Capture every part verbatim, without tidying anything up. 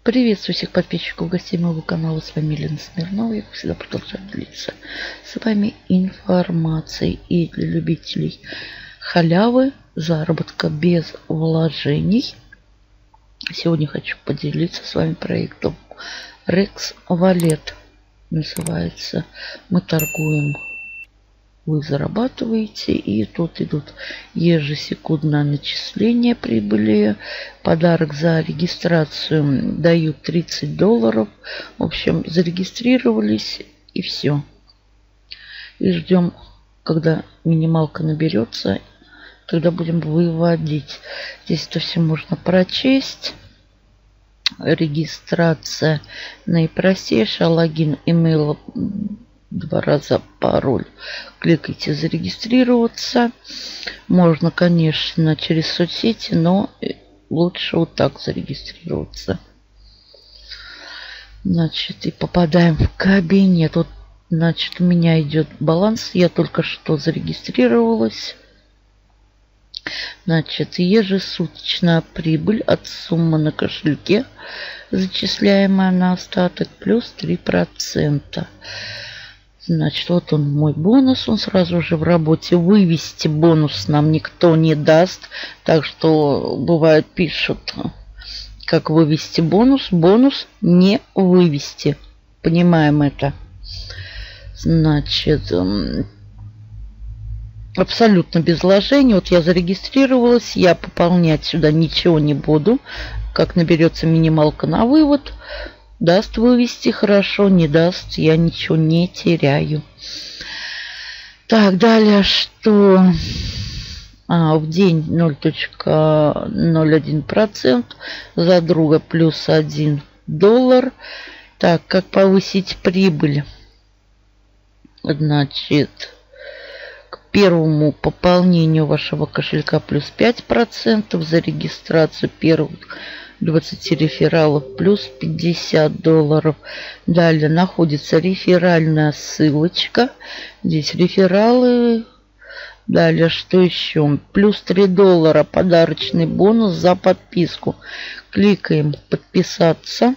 Приветствую всех подписчиков, гостей моего канала. С вами Елена Смирнова. Я, как всегда, продолжаю делиться с вами информацией. И для любителей халявы, заработка без вложений, сегодня хочу поделиться с вами проектом Rex Wallet. Называется. Мы торгуем, вы зарабатываете, и тут идут ежесекундное начисление прибыли. Подарок за регистрацию дают тридцать долларов. В общем, зарегистрировались и все. И ждем, когда минималка наберется, тогда будем выводить. Здесь это все можно прочесть. Регистрация наипростейшая. Логин, имейл, два раза пароль. Кликайте зарегистрироваться. Можно, конечно, через соцсети, но лучше вот так зарегистрироваться. Значит, и попадаем в кабинет. Вот, значит, у меня идет баланс. Я только что зарегистрировалась. Значит, ежесуточная прибыль от суммы на кошельке, зачисляемая на остаток, плюс три процента. Значит, вот он, мой бонус. Он сразу же в работе. Вывести бонус нам никто не даст. Так что, бывает, пишут, как вывести бонус. Бонус не вывести. Понимаем это. Значит, абсолютно без вложений. Вот я зарегистрировалась. Я пополнять сюда ничего не буду. Как наберется минималка на вывод, даст вывести, хорошо, не даст, я ничего не теряю. Так, далее, что а, в день ноль целых ноль один процент, за друга плюс один доллар. Так, как повысить прибыль? Значит, к первому пополнению вашего кошелька плюс пять процентов, за регистрацию первых двадцати рефералов плюс пятьдесят долларов. Далее находится реферальная ссылочка. Здесь рефералы. Далее что еще? Плюс три доллара подарочный бонус за подписку. Кликаем подписаться.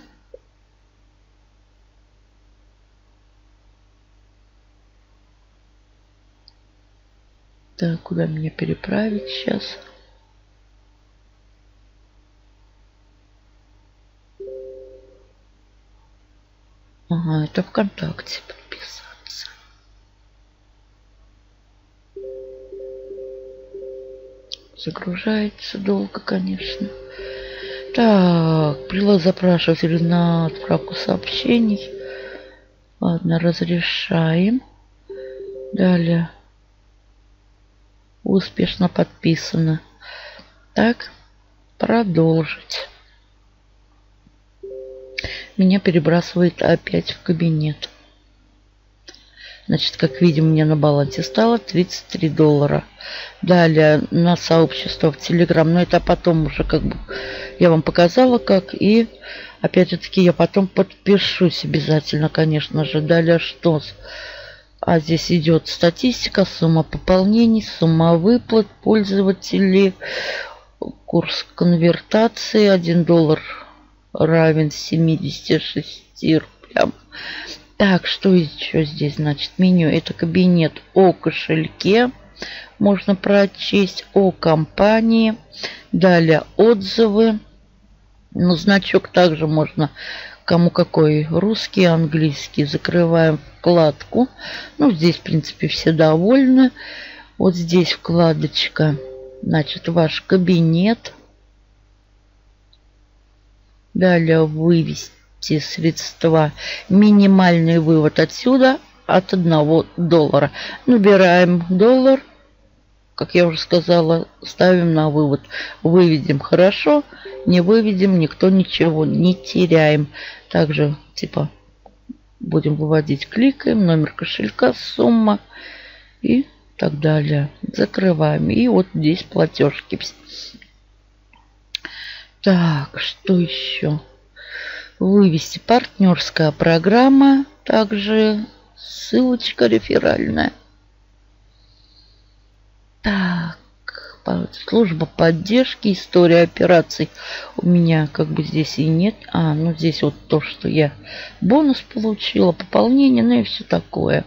Так, куда меня переправить сейчас? Ага, это ВКонтакте подписаться. Загружается долго, конечно. Так, прилад запрашиватель на отправку сообщений. Ладно, разрешаем. Далее. Успешно подписано. Так, продолжить. Меня перебрасывает опять в кабинет. Значит, как видим, у меня на балансе стало тридцать три доллара. Далее на сообщество в Телеграм. Но это потом уже как бы я вам показала как. И опять же таки я потом подпишусь обязательно, конечно же. Далее что? А здесь идет статистика, сумма пополнений, сумма выплат, пользователей, курс конвертации. один доллар равен семидесяти шести рублям. Так, что еще здесь? Значит, меню. Это кабинет о кошельке. Можно прочесть о компании. Далее отзывы. Ну, значок также можно, кому какой, русский, английский. Закрываем вкладку. Ну, здесь, в принципе, все довольны. Вот здесь вкладочка. Значит, ваш кабинет. Далее вывести средства. Минимальный вывод отсюда от одного доллара. Набираем доллар. Как я уже сказала, ставим на вывод. Выведем хорошо. Не выведем, никто ничего не теряем. Также типа будем выводить. Кликаем. Номер кошелька, сумма и так далее. Закрываем. И вот здесь платежки. Так, что еще? Вывести партнерская программа. Также ссылочка реферальная. Так, Служба поддержки, история операций у меня как бы здесь и нет. А, ну здесь вот то, что я бонус получила, пополнение, ну и все такое.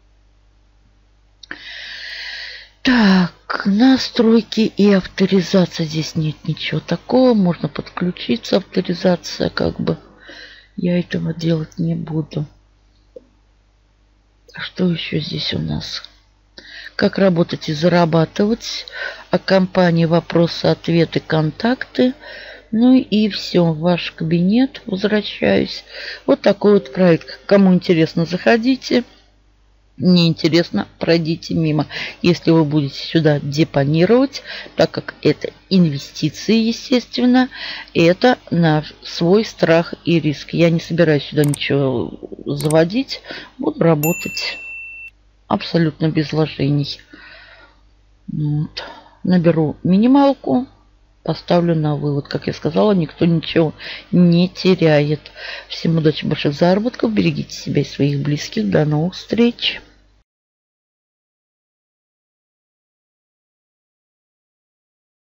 Так, настройки и авторизация. Здесь нет ничего такого. Можно подключиться, авторизация как бы. Я этого делать не буду. Что еще здесь у нас? Как работать и зарабатывать. О компании, вопросы, ответы, контакты. Ну и все. В ваш кабинет возвращаюсь. Вот такой вот проект. Кому интересно, заходите. Не интересно, пройдите мимо. Если вы будете сюда депонировать, так как это инвестиции, естественно, это на свой страх и риск. Я не собираюсь сюда ничего заводить. Буду работать абсолютно без вложений. Вот. Наберу минималку, поставлю на вывод. Как я сказала, никто ничего не теряет. Всем удачи, больших заработков. Берегите себя и своих близких. До новых встреч.